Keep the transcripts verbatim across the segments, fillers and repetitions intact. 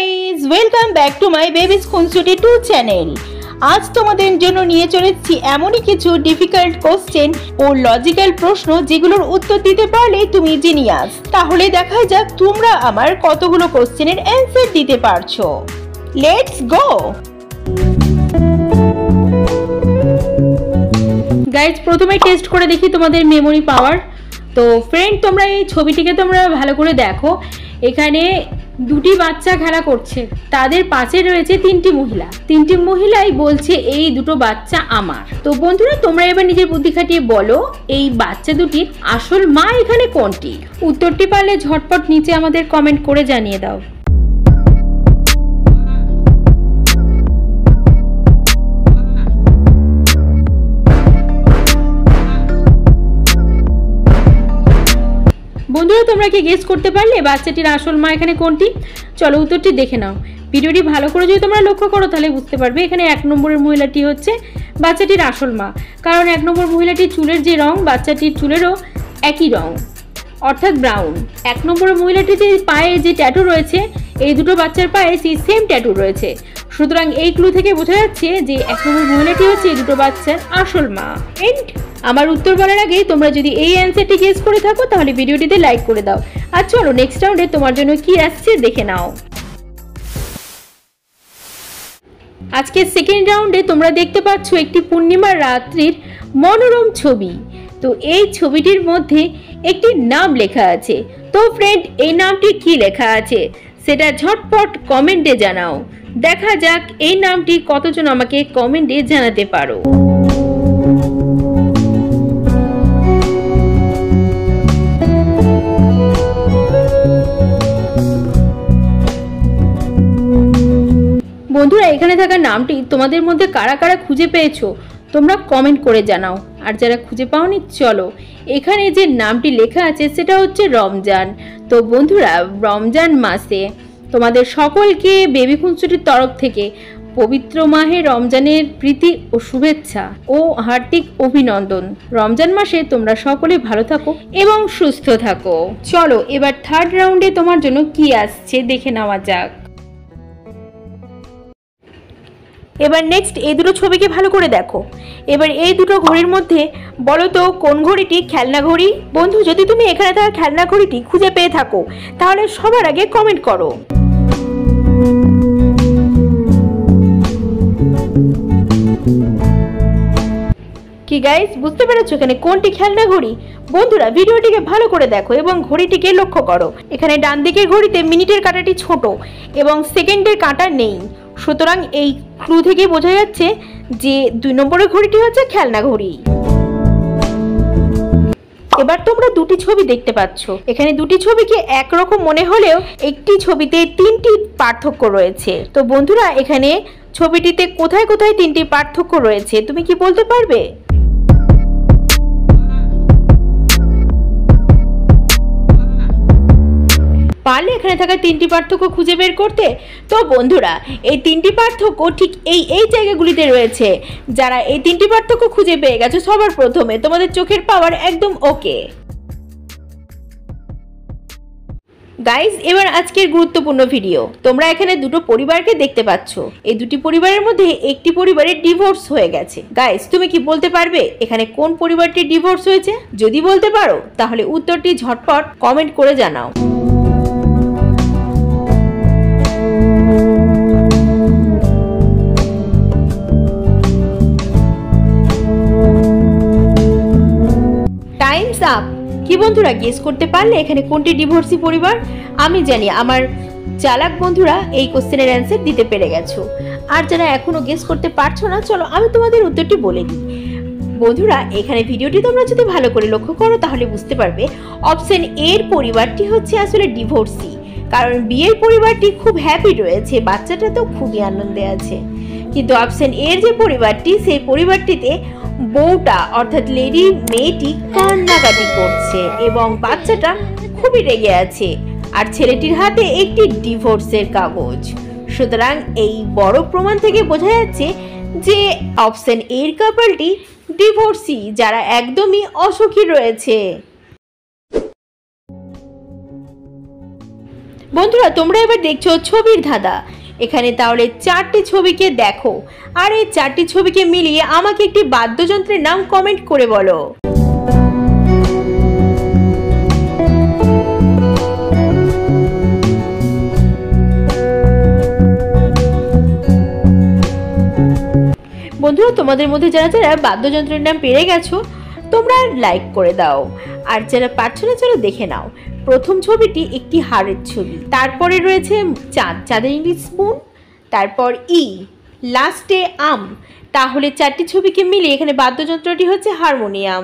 Guys, welcome back to my babies Khunsuti two channel. আজ তোমাদের জন্য নিয়ে চলেছি এমনই কিছু ডিফিকাল্ট কোশ্চেন ও লজিক্যাল প্রশ্ন যেগুলোর উত্তর দিতে পারলে তুমি জিনিয়াস। তাহলে দেখা যাক তোমরা আমার কতগুলো কোশ্চেনের অ্যান্সার দিতে পারছো। Let's go. গাইজ, প্রথমে টেস্ট করে দেখি তোমাদের মেমোরি পাওয়ার। তো ফ্রেন্ড, তোমরা এই ছবিটিকে তোমরা ভালো করে দেখো। এখানে দুটি বাচ্চা খেলা করছে, তাদের পাশে রয়েছে তিনটি মহিলা। তিনটি মহিলাই বলছে এই দুটো বাচ্চা আমার। তো বন্ধুরা, তোমরা এবার নিজের বুদ্ধি খাটিয়ে বলো এই বাচ্চা দুটির আসল মা এখানে কোনটি? উত্তরটি পারলে ঝটপট নিচে আমাদের কমেন্ট করে জানিয়ে দাও। বন্ধুরা, তোমরা কি গেস করতে পারলে বাচ্চাটির আসল মা এখানে কোনটি? চলো উত্তরটি দেখে নাও। ভিডিওটি ভালো করে যদি তোমরা লক্ষ্য করো তাহলে বুঝতে পারবে এখানে এক নম্বরের মহিলাটি হচ্ছে বাচ্চাটির আসল মা। কারণ এক নম্বর মহিলাটির চুলের যে রং, বাচ্চাটির চুলেরও একই রং, অর্থাৎ ব্রাউন। এক নম্বরের মহিলাটিতে পায়ে যে ট্যাটু রয়েছে, এই দুটো বাচ্চার পায়ে সেই সেম ট্যাটু রয়েছে। সুতরাং এই ক্লু থেকে বোঝা যাচ্ছে যে এক নম্বর মহিলাটি হচ্ছে এই দুটো বাচ্চার আসল মা। এন্ড আমার উত্তর বলার আগে তোমরা যদি এই অ্যান্সারটি গেস করে থাকো তাহলে ভিডিওটিতে লাইক করে দাও। আর চলো নেক্সট রাউন্ডে তোমার জন্য কি আসছে দেখে নাও। আজকের সেকেন্ড রাউন্ডে তোমরা দেখতে পাচ্ছ একটি পূর্ণিমার রাত্রির মনোরম ছবি। তো এই ছবিটির মধ্যে একটি নাম লেখা আছে। তো ফ্রেন্ড, এই নামটি কি লেখা আছে সেটা ঝটপট কমেন্টে জানাও। দেখা যাক এই নামটি কতজন আমাকে কমেন্টে জানাতে পারো। বন্ধুরা, এখানে থাকা নামটি তোমাদের মধ্যে কারা কারা খুঁজে পেয়েছো তোমরা কমেন্ট করে জানাও। আর যারা খুঁজে পাওনি, চলো এখানে যে নামটি লেখা আছে সেটা হচ্ছে রমজান। তো বন্ধুরা, রমজান মাসে তোমাদের সকলকে বেবি খুনসুটির তরফ থেকে পবিত্র মাহে রমজানের প্রীতি ও শুভেচ্ছা ও হার্দিক অভিনন্দন। রমজান মাসে তোমরা সকলে ভালো থাকো এবং সুস্থ থাকো। চলো এবার থার্ড রাউন্ডে তোমার জন্য কি আসছে দেখে নেওয়া যাক। এবার নেক্সট এই দুটো ছবিকে ভালো করে দেখো। এবার এই দুটো ঘড়ির মধ্যে বলো তো কোন ঘড়িটি খেলনা ঘড়ি? বন্ধু, যদি তুমি এখানে থাকা খেলনা ঘড়িটি খুঁজে পেয়ে থাকো তাহলে সবার আগে কমেন্ট করো। কি গাইস, বুঝতে পেরেছো এখানে কোনটি খেলনা ঘড়ি? বন্ধুরা, ভিডিওটিকে ভালো করে দেখো এবং ঘড়িটিকে লক্ষ্য করো। এখানে ডান দিকের ঘড়িতে মিনিটের কাঁটাটি ছোট এবং সেকেন্ডের কাঁটা নেই। সুতরাং এই ক্লু থেকে বোঝা যাচ্ছে যে দুই নম্বরের ঘড়িটি হচ্ছে খেলনা ঘড়ি। এবার তোমরা দুটি ছবি দেখতে পাচ্ছ। এখানে দুটি ছবিকে একরকম মনে হলেও একটি ছবিতে তিনটি পার্থক্য রয়েছে। তো বন্ধুরা, এখানে ছবিটিতে কোথায় কোথায় তিনটি পার্থক্য রয়েছে তুমি কি বলতে পারবে? পারলে এখানে থাকা তিনটি পার্থক্য খুঁজে বের করতে। তো বন্ধুরা, এই তিনটি পার্থক্য ঠিক এই এই জায়গাগুলিতে রয়েছে। যারা এই তিনটি পার্থক্য খুঁজে পেয়ে গেছো সবার প্রথমে, তোমাদের চোখের পাওয়ার একদম ওকে। গাইজ, এবার আজকের গুরুত্বপূর্ণ ভিডিও। তোমরা এখানে দুটো পরিবারকে দেখতে পাচ্ছ। এই দুটি পরিবারের মধ্যে একটি পরিবারের ডিভোর্স হয়ে গেছে। গাইজ, তুমি কি বলতে পারবে এখানে কোন পরিবারটির ডিভোর্স হয়েছে? যদি বলতে পারো তাহলে উত্তরটি ঝটপট কমেন্ট করে জানাও। Time's up. কি বন্ধুরা, গেস করতে পারলে এখানে কোনটি ডিভোর্সি পরিবার? আমি জানি আমার চালাক বন্ধুরা এই কোশ্চেনের অ্যান্সার দিতে পেরে গেছো। আর যারা এখনো গেস করতে পারছো না, চলো আমি তোমাদের উত্তরটি বলে দিই। বন্ধুরা, এখানে ভিডিওটি তোমরা যদি ভালো করে লক্ষ্য করো তাহলে বুঝতে পারবে অপশন এর পরিবারটি হচ্ছে আসলে ডিভোর্সি। কারণ বিয়ের পরিবারটি খুব হ্যাপি রয়েছে, বাচ্চাটা তো খুবই আনন্দে আছে। কিন্তু অপশন এর যে পরিবারটি, সেই পরিবারটিতে বউটা অর্থাৎ লেডি মেয়েটি কান্নাকাটি করছে এবং বাচ্চাটা খুবই রেগে আছে। আর ছেলেটির হাতে একটি ডিভোর্সের কাগজ। সুতরাং এই বড় প্রমাণ থেকে বোঝা যাচ্ছে যে অপশন এর কাপলটি ডিভোর্সি, যারা একদমই অসুখী রয়েছে। বন্ধুরা তোমরা এবার দেখছো ছবির ধাঁধা। এখানে তাহলে চারটি ছবিকে দেখো আর এই চারটি ছবিকে মিলিয়ে আমাকে একটি বাদ্যযন্ত্রের নাম কমেন্ট করে বলো। বন্ধুরা তোমাদের মধ্যে যারা যারা বাদ্যযন্ত্রের নাম পেরে গেছো তোমরা লাইক করে দাও, আর যারা পারছো না চলো দেখে নাও। প্রথম ছবিটি একটি হাড়ের ছবি, তারপরে রয়েছে চাঁদ, চাঁদের ইংলিশ স্পুন, তারপর ই, লাস্টে আম। তাহলে চারটি ছবিকে মিলিয়ে এখানে বাদ্যযন্ত্রটি হচ্ছে হারমোনিয়াম।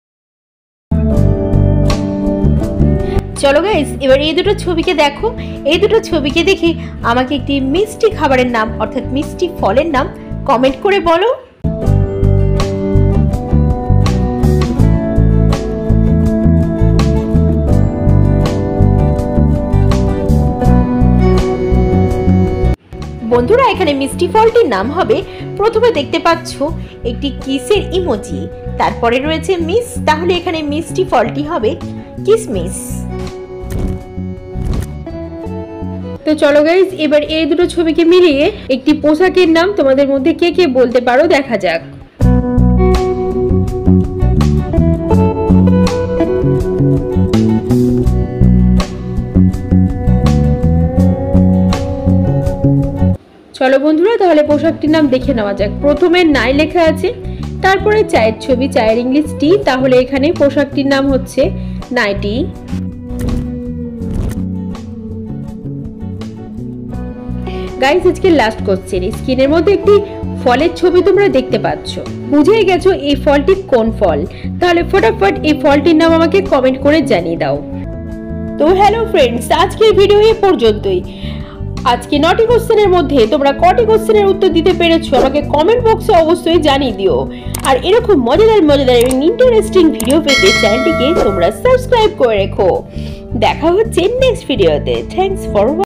চলো গাইস এবার এই দুটো ছবিকে দেখো। এই দুটো ছবিকে দেখে আমাকে একটি মিষ্টি খাবারের নাম অর্থাৎ মিষ্টি ফলের নাম কমেন্ট করে বলো। বন্ধুরা এখানে মিষ্টি ফলটির নাম হবে, প্রথমে দেখতে পাচ্ছ একটি কিসের ইমোজি, তারপরে রয়েছে মিস, তাহলে এখানে মিষ্টি ফলটি হবে কিসমিস। তো চলো গাইস এবার এই দুটো ছবিকে মিলিয়ে একটি পোশাকের নাম তোমাদের মধ্যে কে কে বলতে পারো দেখা যাক। চলো বন্ধুরা তাহলে পোশাকটির নাম দেখে নেওয়া যাক। প্রথমে নাই লেখা আছে, তারপরে চায়ের ছবি, চায়ের ইংলিশ টি, তাহলে এখানে পোশাকটির নাম হচ্ছে নাইটি। গাইস আজকে লাস্ট কোশ্চেন, স্ক্রিনের মধ্যে একটি ফলের ছবি তোমরা দেখতে পাচ্ছ, বুঝেই গেছো এই ফলটি কোন ফল, তাহলে ফটাফট এই ফলটির নাম আমাকে কমেন্ট করে জানিয়ে দাও। তো হ্যালো ফ্রেন্ডস, আজকের ভিডিও এই পর্যন্তই। আজকে নটি কোশ্চেনের মধ্যে তোমরা কটি কোশ্চেনের উত্তর দিতে পেরেছো আমাকে কমেন্ট বক্সে অবশ্যই জানিয়ে দিও। আর এরকম মজাদার মজাদার এবং ইন্টারেস্টিং ভিডিও পেতে চ্যানেলটিকে তোমরা সাবস্ক্রাইব করে রেখো। দেখা হচ্ছে নেক্সট ভিডিওতে। Thanks for